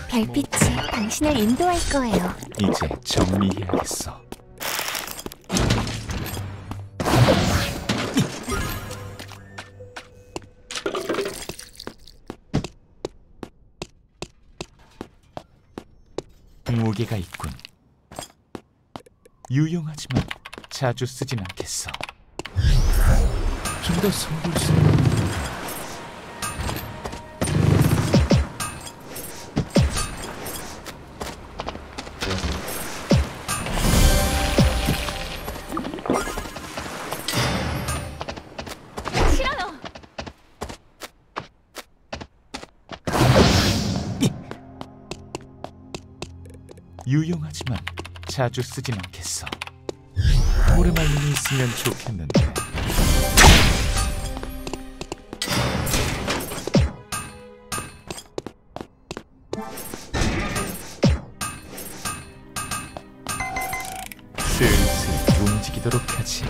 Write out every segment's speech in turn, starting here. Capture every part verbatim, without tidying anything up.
별빛이 당신을 인도할 거예요. 이제 정리해야겠어. 무게가 있군. 유용하지만 자주 쓰진 않겠어. 좀 더 선볼 수 있는. 싫어요. 유용하지만 자주 쓰진 않겠어. 오르말림이 있으면 좋겠는데. 슬슬 움직이도록 하지.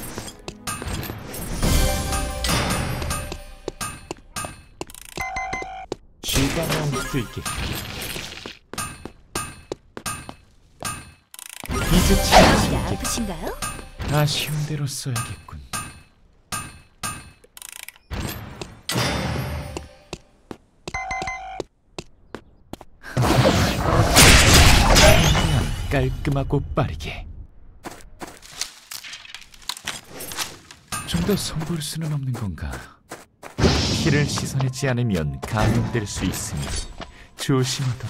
쉬다 나온 수도 있겠다. 이제 마음이 아프신가요? 아쉬운 대로 써야겠군. 그냥 깔끔하고 빠르게. 좀 더 선볼 수는 없는 건가? 피를 씻어내지 않으면 감염될 수 있으니 조심하도록.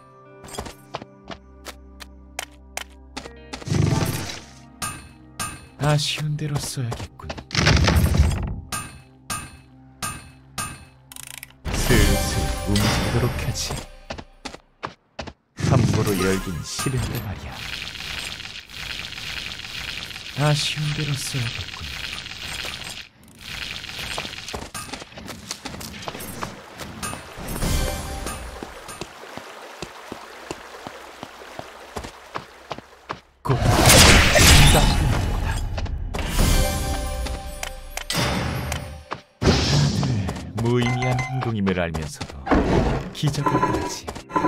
아쉬운 대로 써야겠군. 슬슬 움직이도록 하지. 함부로 열긴 싫은데 말이야. 아쉬운 대로 써야겠군. 곧 다들 무의미한 행동임을 알면서도 기적을 바라지.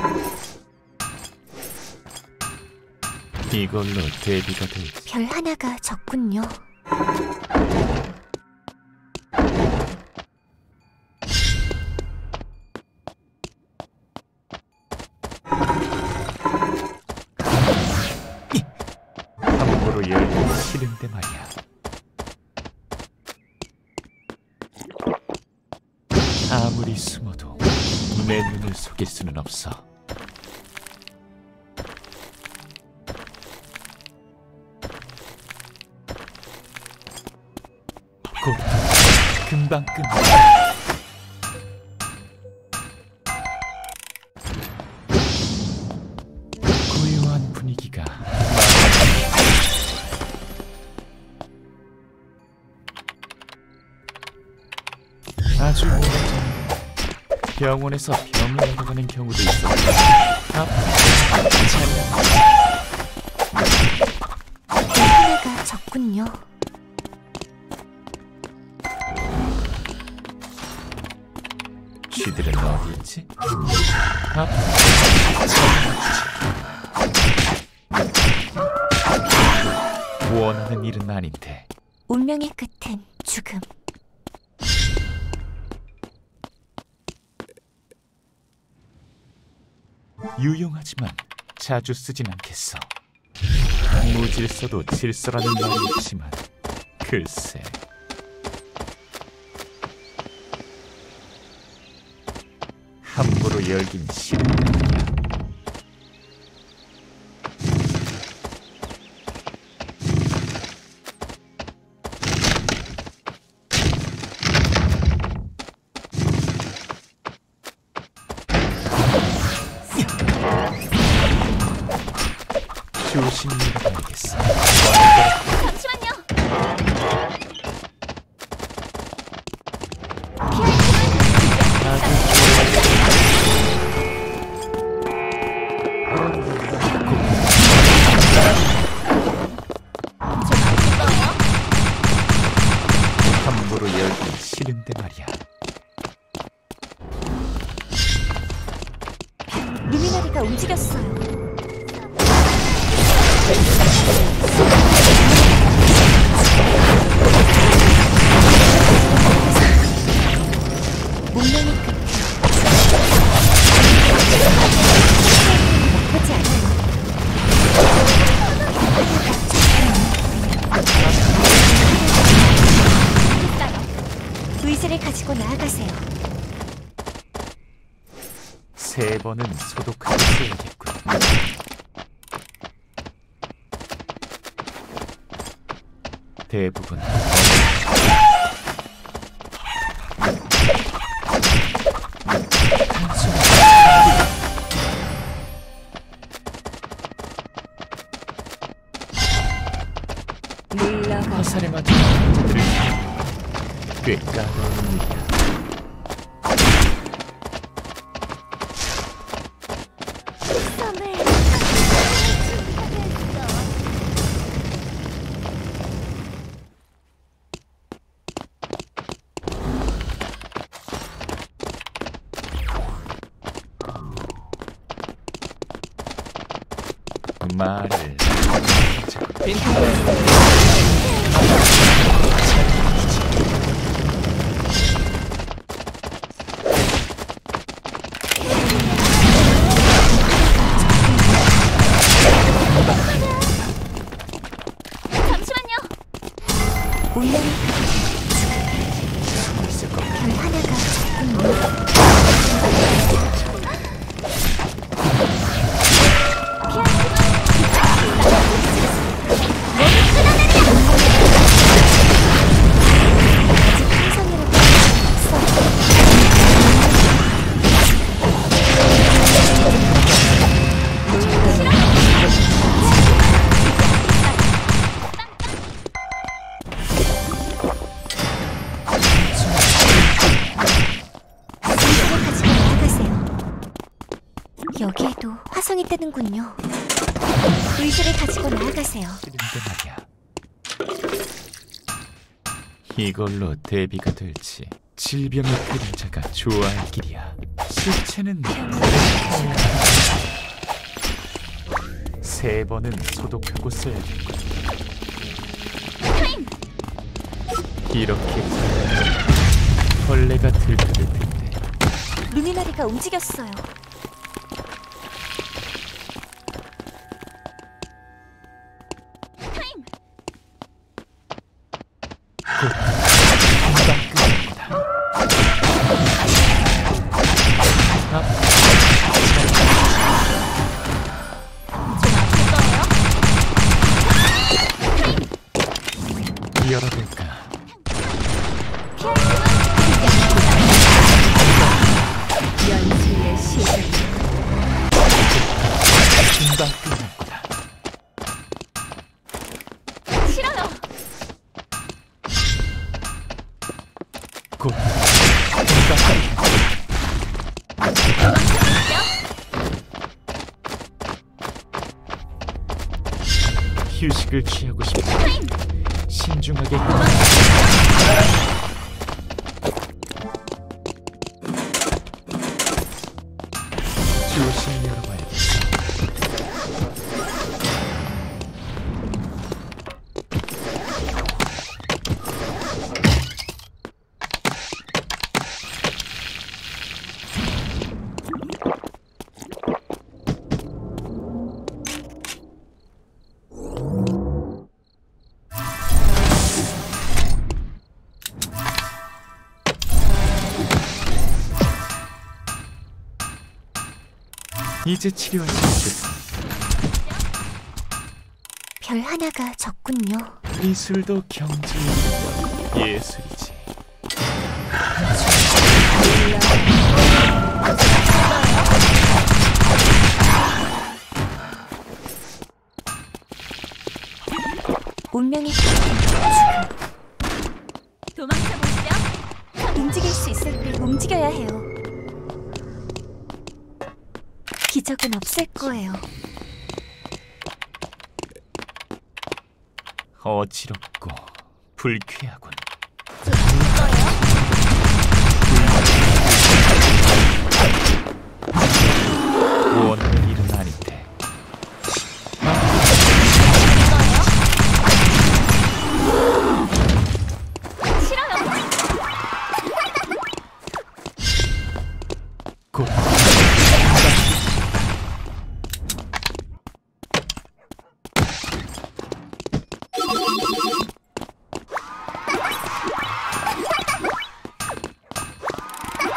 이걸로 대비가 될지. 별 하나가 적군요. 함부로 열기 싫은데 말이야. 아무리 숨어도 내 눈을 속일 수는 없어. 곧 금방 끝나. 고요한 분위기가 아주 오래전에 병원에서 병을 얻어가는 경우도 있었다. 아, 별 하나가 적군요. 쥐들은 어디 있지? 아, 원하는 일은 아닌데. 운명의 끝은 죽음. 유용하지만 자주 쓰진 않겠어. 무질서도 질서라는 말이 있지만 글쎄. 함부로 열긴 싫은데 말이야. 조심히 일어나야겠어. 잠시만요. 함부로 열기 싫은데 말이야. 루미나를 움직였어요. 운명의 끝. 나쁘지 않아요. 의지를 가지고 나아가세요. 세 번은 소독하고 써야겠군. 대부분 물러가. 화살에 맞은 남자들을 꽤 까다로운 일이야. 말을 잠시만요. 운명의 있을 것 같아. 별 하나가 적군요. 여기에도 화성이 뜨는군요. 의지를 가지고 나아가세요. 싫은데 말이야. 이걸로 대비가 될지 질병의 그림자가 좋아할 길이야. 실체는 세 번은 소독하고 써야겠군. 이렇게 벌레가 들끓을 텐데. 루미나리가 움직였어요. 열어볼까? 연수의 시작. 금방 끝났구나. 싫어요. 곧 금방 휴식을 취하고 싶다. 신중하게 조심히 열어봐야겠어. 이제 치료할 수 있겠어. 별 하나가 적군요. 미술도 경지의 예술이지. 운명의 끝은 도망쳐 보시죠. 움직일 수 있을 때 움직여야 해요. 기적은 없을 거예요. 어지럽고 불쾌하군. 원한을 잃은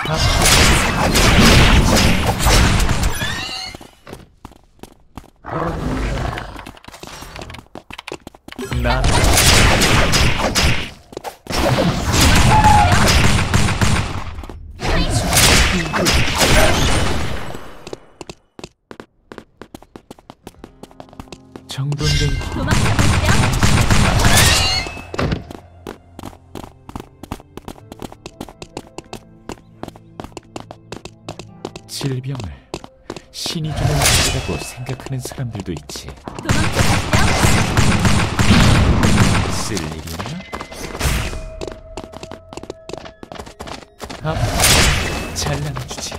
나 정돈된 질병을 신이 주는 것이라고 생각하는 사람들도 있지. 쓸 일이 있나? 아, 잘라주지.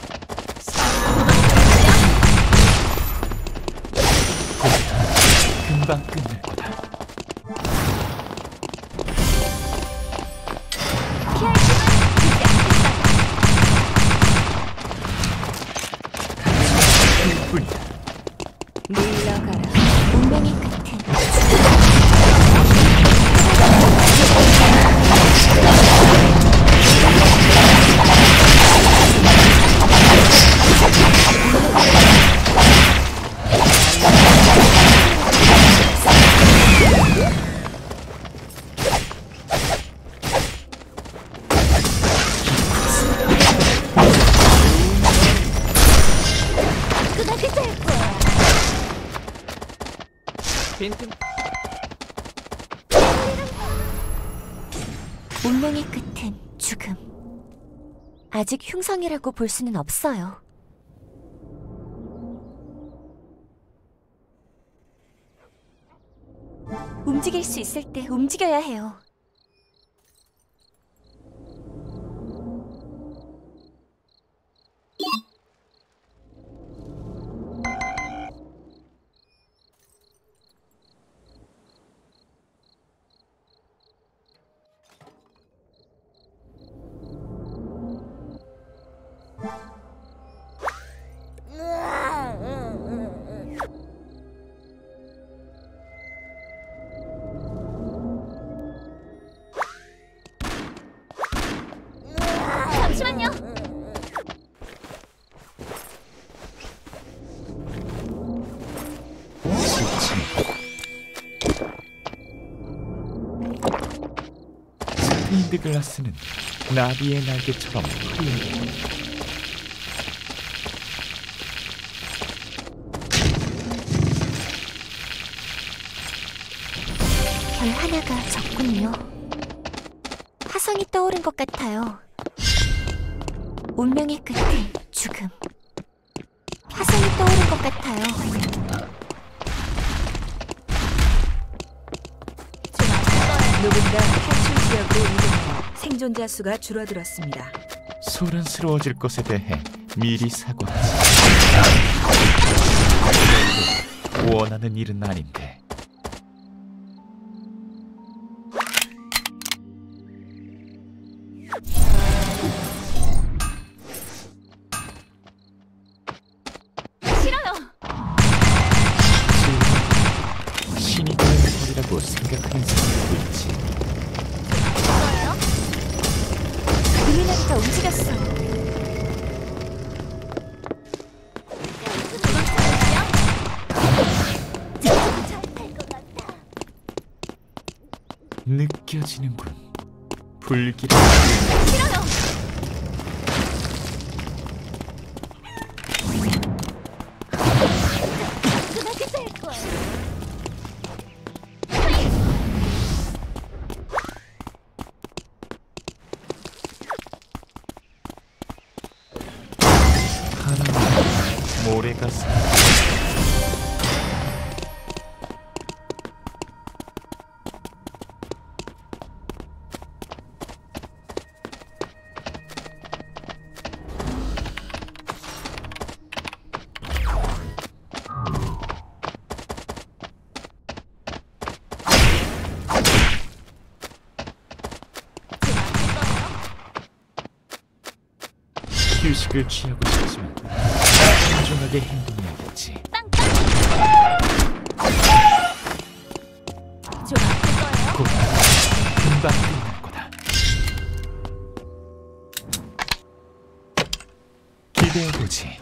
금방 끝날 거다. 뿐이야. 물러가라. 운명의 끝은 끈하게 될 거야. 빈틈. 운명의 끝은 죽음. 아직 흉성이라고 볼 수는 없어요. 움직일 수 있을 때 움직여야 해요. 잠시만요. 스테인드 글라스는 나비의 날개처럼 흐린. 별 하나가 적군요. 화성이 떠오른 것 같아요. 운명의 끝은 죽음. 화성이 떠오른 것 같아요. 누군가 탈출 지역으로 이동하여 생존자 수가 줄어들었습니다. 소란스러워질 것에 대해 미리 사과하지. 원하는 일은 아닌데. 싫어요. 신이 되는 소리라고 생각하는 사람도 있지. 뭐예요? 루미나리가 움직였어. 느껴지는군. 불길한 싫어요. 끈하게 될 거야. 하나는 모래가 사. 휴식을 취하고 싶지만 신중하게 행동해야겠지. 좀 아플 거예요? 곧 금방 끝날 거다. 기대해보지.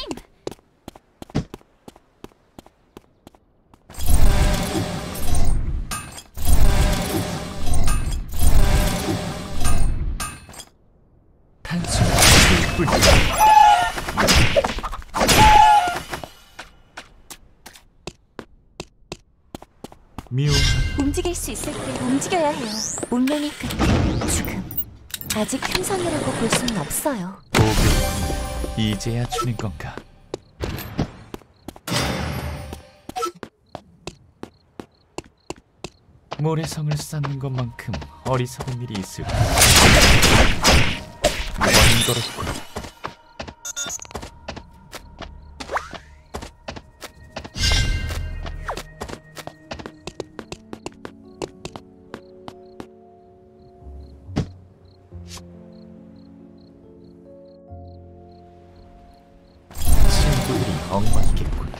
단순한 불빛. 미워한 움직일 수 있을 때 움직여야 해요. 운명의 끝에 죽음. 아직 흉성이라고 볼 수는 없어요. 보교 이제야 주는 건가? 모래성을 쌓는 것만큼 어리석은 일이 있을까? 번거롭군. 친구들이 엉망이겠군.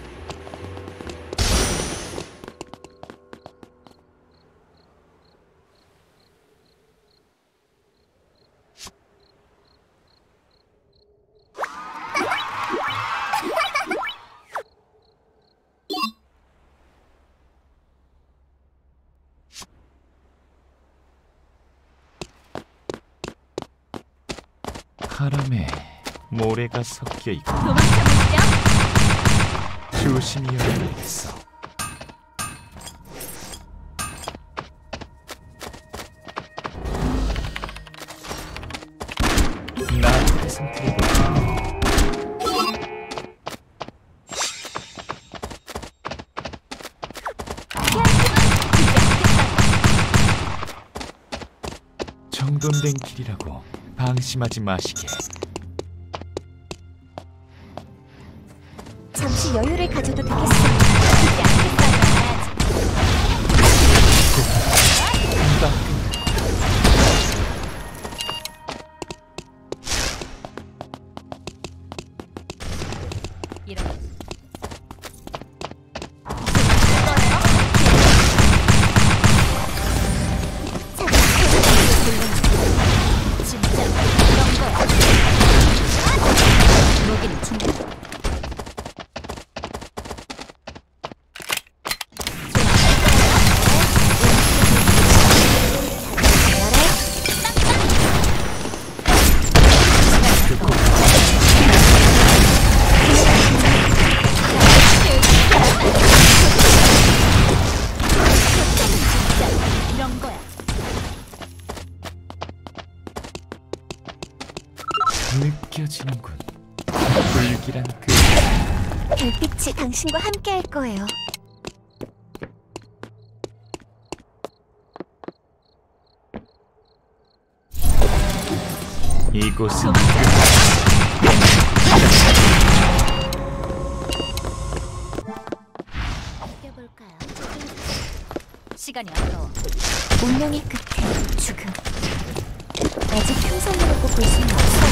바람에 모래가 섞여 있고 도망쳐보시죠. 조심히 열어야겠어. 나한테 상태해볼까? 정돈된 길이라고 방심하지 마시게. 잠시 여유를 가져도 되겠습니다. 이제 안겠다고 해야지. 금방 이런. 진짜 그런 거야. 무기는 충분. 이런 거야. 느껴지는군. 불길한 그 별빛이 당신과 함께 할 거예요. 이곳은 볼까요? 시간이 아까워. 운명의 끝에 죽음. 아직 흉성이라고 볼 수는 없어요.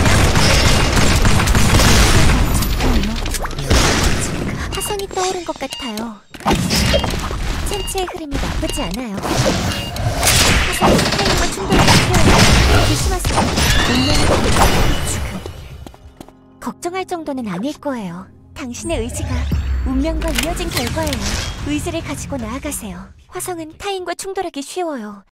화성이 떠오른 것 같아요. 천체의 흐름이 나쁘지 않아요. 화성이 타인과 충돌하기 쉬워요. 조심하세요. 운명의 끝에 죽음. 걱정할 정도는 아닐 거예요. 당신의 의지가 운명과 이어진 결과예요. 의지를 가지고 나아가세요. 화성은 타인과 충돌하기 쉬워요.